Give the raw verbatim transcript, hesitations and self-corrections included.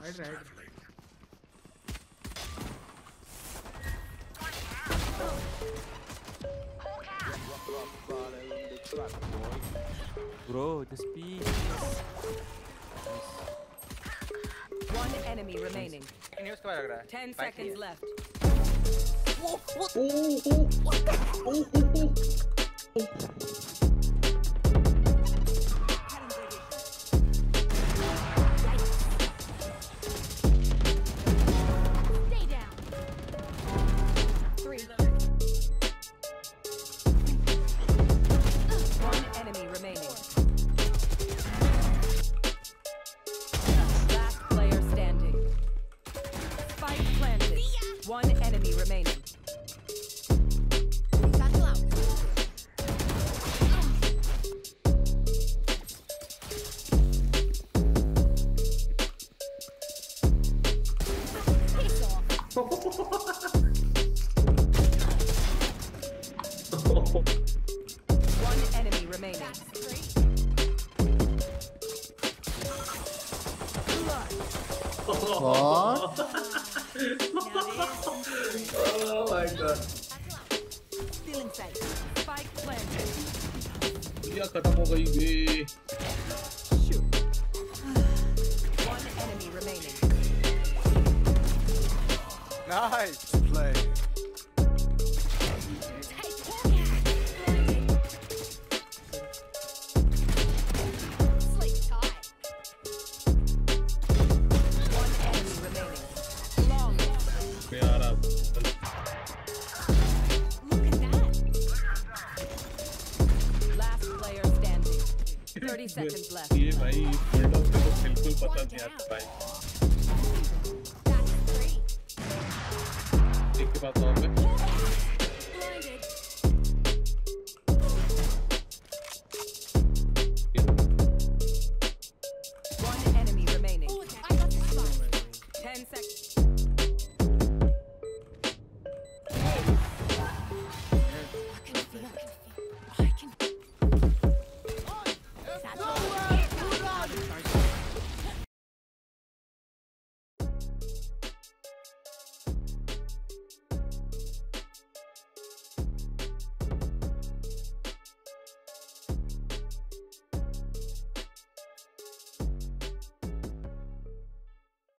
Right, right. Bro, just peek. One enemy remaining. News क्या लग रहा है? Ten seconds left. Oh, oh, oh, oh, oh. Stay down. Three. One enemy remaining. Last player standing. Spike planted. One enemy remaining. One enemy remaining. What? Oh my god. Still inside. Spike planted. ये खत्म हो गई बे. One enemy remaining. Nice play. One enemy remaining. Long. यार Look at that. Last player standing. Thirty seconds left. ये भाई bulldog को बिल्कुल पता नहीं आता भाई. एक के बाद और में. One enemy remaining. Ten seconds. I can feel it.